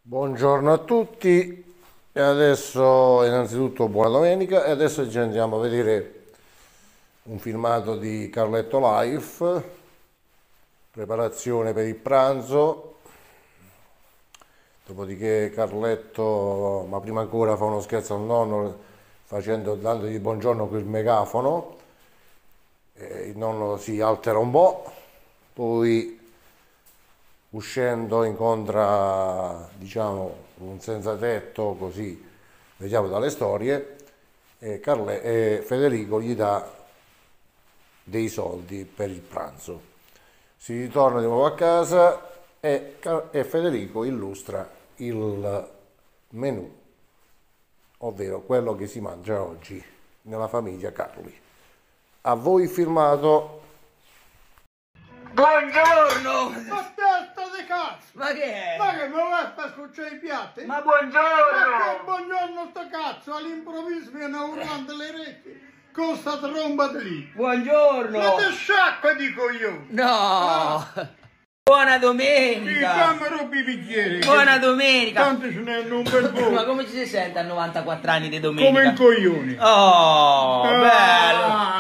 Buongiorno a tutti e adesso innanzitutto buona domenica e adesso ci andiamo a vedere un filmato di Carletto Life, preparazione per il pranzo, dopodiché Carletto, ma prima ancora fa uno scherzo al nonno dandogli buongiorno col megafono, il nonno si altera un po', poi uscendo incontra, diciamo, un senza tetto, così vediamo dalle storie, e Federico gli dà dei soldi per il pranzo. Si ritorna di nuovo a casa e Federico illustra il menù, ovvero quello che si mangia oggi nella famiglia Carli. A voi il filmato. Buongiorno! Ma testa di cazzo! Ma che è? Ma che mi vai a scucciare i piatti? Ma Ma che buongiorno! buongiorno sto cazzo! All'improvviso viene urlando le reti con sta tromba di lì! Buongiorno! Ma te sciacqua dico io! No! Buona Sì, domenica! fammi rubi i bicchieri! Buona domenica! Tanto ce n'è un bel po'! Ma come ci si sente a 94 anni di domenica? Come un coglione! Oh, bello!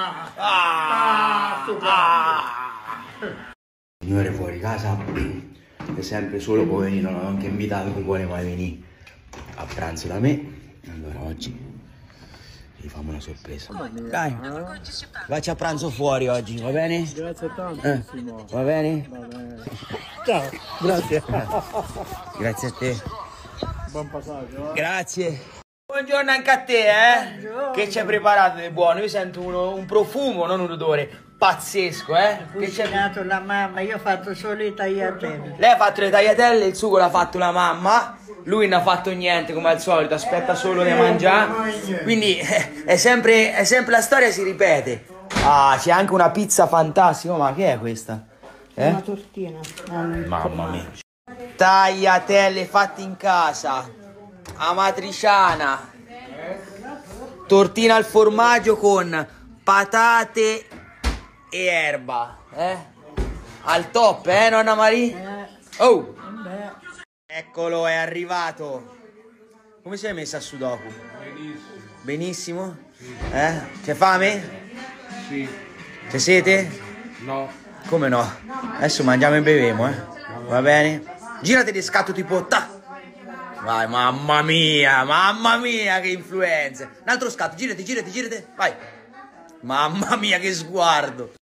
sto cazzo! Signore fuori casa è sempre solo poverino, non ho anche invitato chi vuole mai venire a pranzo da me. Allora oggi gli facciamo una sorpresa. Dai, faccia a pranzo fuori oggi, va bene? Grazie tantissimo! Va bene? Ciao! Grazie! Grazie a te. Buon passaggio! Grazie! Buongiorno anche a te, eh? Buongiorno. Che ci hai preparato di buono? Io sento un profumo, non un odore pazzesco, eh? Che c'è? Cucinato la mamma, io ho fatto solo i tagliatelle. Lei ha fatto le tagliatelle, il sugo l'ha fatto la mamma, lui non ha fatto niente come al solito, aspetta solo di mangiare. Quindi è sempre la storia si ripete. Ah, c'è anche una pizza fantastica, ma che è questa? Una tortina. Mamma mia. Tagliatelle fatte in casa, amatriciana, tortina al formaggio con patate e erba, al top, nonna Maria? Oh! Eccolo, è arrivato. Come sei messa a sudoku? Benissimo. Benissimo? C'è fame? Sì. C'è sete? No. Come no? Adesso mangiamo e beviamo, Va bene? Girate di scatto tipo ta. Vai, mamma mia, che influenza. Un altro scatto, girati, vai. Mamma mia, che sguardo.